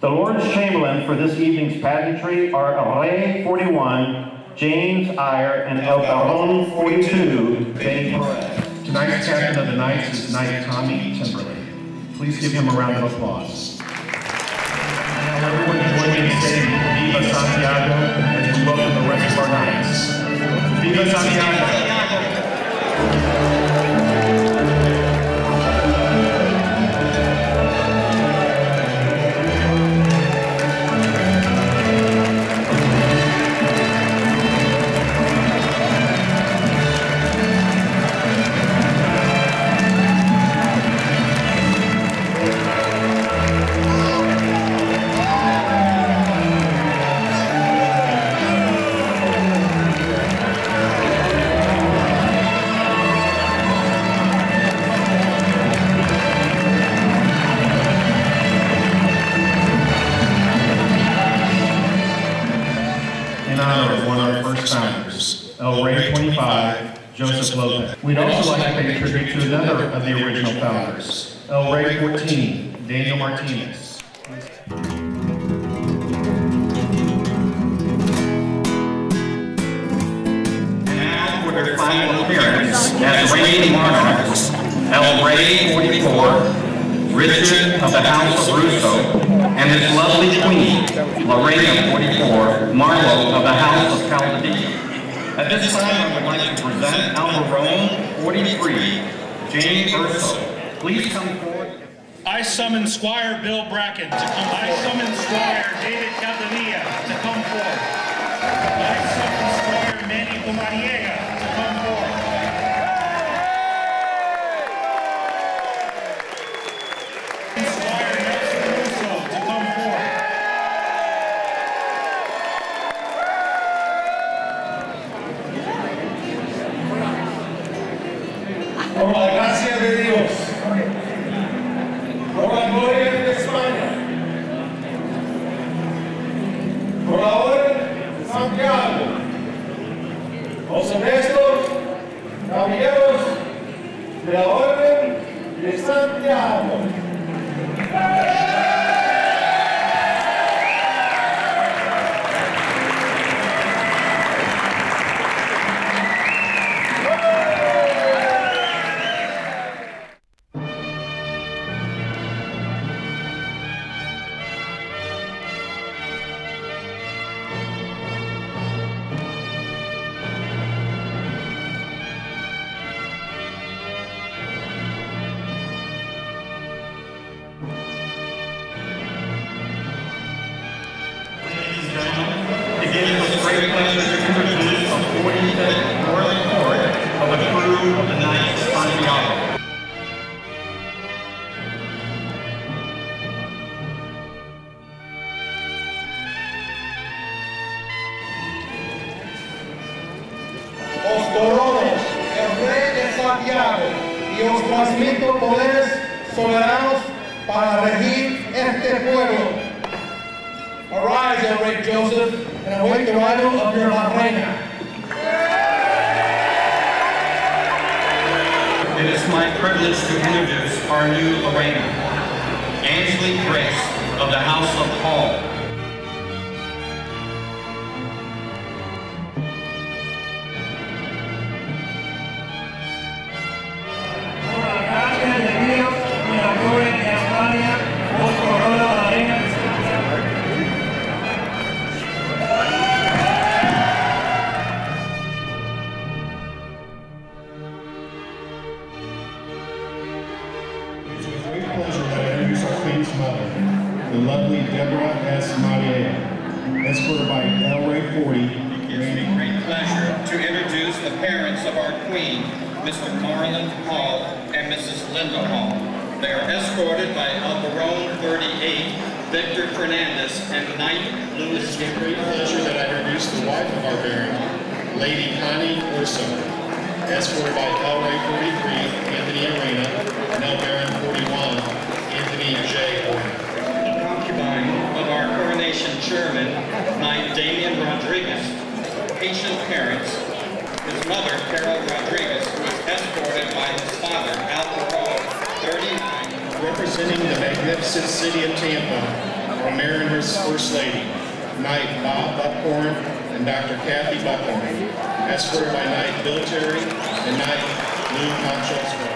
The Lord's Chamberlain for this evening's pageantry are Array 41, James Iyer, and El Baron 42, Benny Perez. Tonight's captain of the Knights is Knight Tommy Timberlake. Please give him a round of applause. Now everyone join me in saying Viva Sant'Yago as we welcome the rest of our Knights. Viva Sant'Yago! Ray 25, Joseph Lopez. We'd also like to pay tribute to another of the original founders, El Ray 14, Daniel Martinez. Now for their final appearance as reigning monarchs, El Ray 44, Richard of the House of Russo, and his lovely queen, Lorena 44, Marlo of the House of Chaldea. At this time, I would like to present Albarone 43, James Urso. Please come forward. I summon Squire Bill Bracken to come forward. I summon Squire David Caldanilla to come forward. I summon Squire Manny Pomariega to come forward. Squire Nelson Russo to come forward. Por la gracia de Dios, por la gloria de España, por la orden de Sant'Yago, los honestos caballeros de la orden de Sant'Yago. It gives us great pleasure to introduce the 45th Royal Court of the crew of the Knights of Sant'Yago. Os corono, el rey de Sant'Yago, y os transmito poderes soberanos para regir este pueblo. Arise, El Rey Joseph, and await the arrival of your La Reina. It is my privilege to introduce our new Lorena, Angelique Grace of the House of Paul. Por la gracia de Dios y la gloria de España, os corona la reina. It's with great pleasure that I introduce our Queen's mother, the lovely Deborah S. Maria, escorted by El Ray 40. It gives me great pleasure to introduce the parents of our Queen, Mr. Marlon Hall and Mrs. Linda Hall. They are escorted by Albarone 38, Victor Fernandez, and Knight Louis. It's with great pleasure that I introduce the wife of our Baron, Lady Connie Urso, escorted by El Ray 43, Anthony Arena, and El Baron 41, Anthony J. Owen. The concubine of our coronation chairman, Knight Damian Rodriguez, patient parents, his mother, Carol Rodriguez, who is escorted by his father, Albarone 39. Representing the magnificent city of Tampa, our Mayor and his First Lady, Knight Bob Buckhorn and Dr. Kathy Buckhorn, escorted by Knight Bill Terry and Knight Lou Conchos.